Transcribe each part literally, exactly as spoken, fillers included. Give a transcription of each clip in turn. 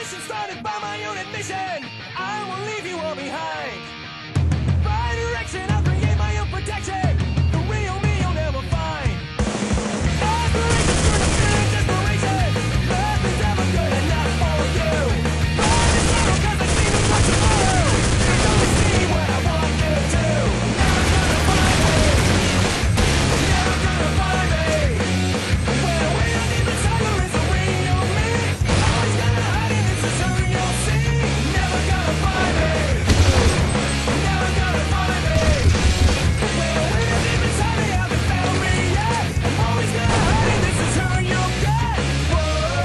revolution started by my own admission. I will leave you all behind. By direction, I'll create my own protection. The real me you'll never find. Aspirations turn to fear and desperation. Nothing's ever good enough for you. But it's sorrow cause I see me for tomorrow. It's only see what I want you to. Never gonna find me. Never gonna find me. When I wait on the inside there is a real me. Always gonna hide in this is who you'll see. Never gonna find me. Never gonna find me. When I wait on the inside they haven't found me yet. I'm always gonna hide in this is who you'll get. Whoa.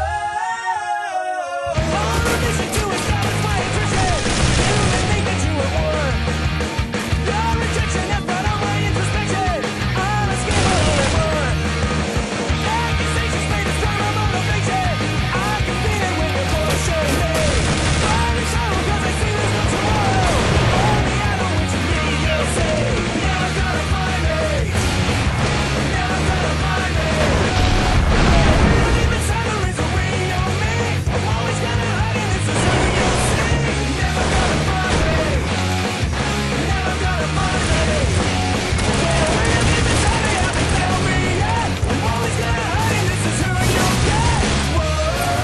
All the mission to establish my attrition. You may think that you were one. Your rejection has brought on my introspection. I'm a schemer and one. Accusations may destroy my motivation. I can feel it when you're pushing me. Finding sorrow cause I see there's no tomorrow. Only I know what you need, you'll see. Never gonna find me. Never gonna find me. When deep inside there is a real me. I'm always gonna hide in this is who you'll see. Never gonna find me. Never gonna find me. When deep inside they haven't found me yet. I'm always gonna hide in this is who you'll get. Whoa.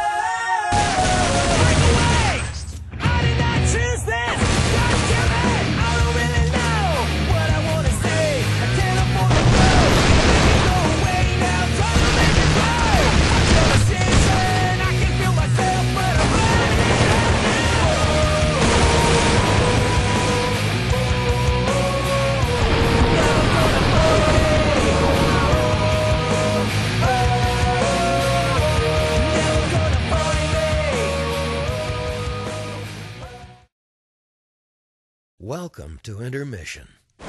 Break away. I did not choose this. God damn it. I don't really know what I wanna say. I can't afford to go. Make it go away now. Try to make it go. I feel a season. I can feel myself, but I'm letting it out now. Never gonna find me. Never gonna find me. Welcome to Intermission.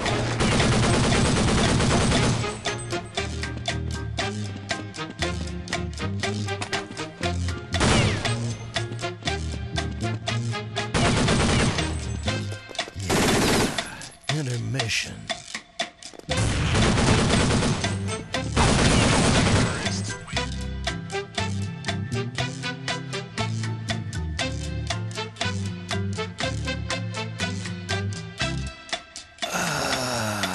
Yeah, intermission. Ah.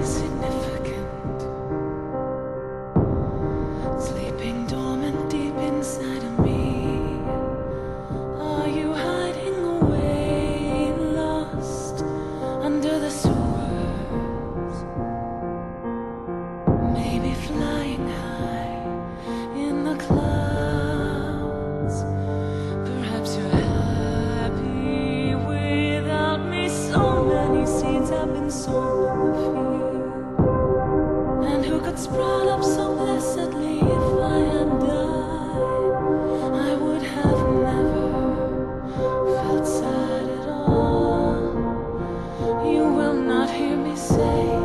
insignificant, sleeping dormant deep inside of me. Are you hiding away, lost under the sewers? Maybe flying high in the clouds. Perhaps you're happy without me. So many seeds have been sown in the field, and who could sprout up so blessedly if I had died? I would have never felt sad at all. You will not hear me say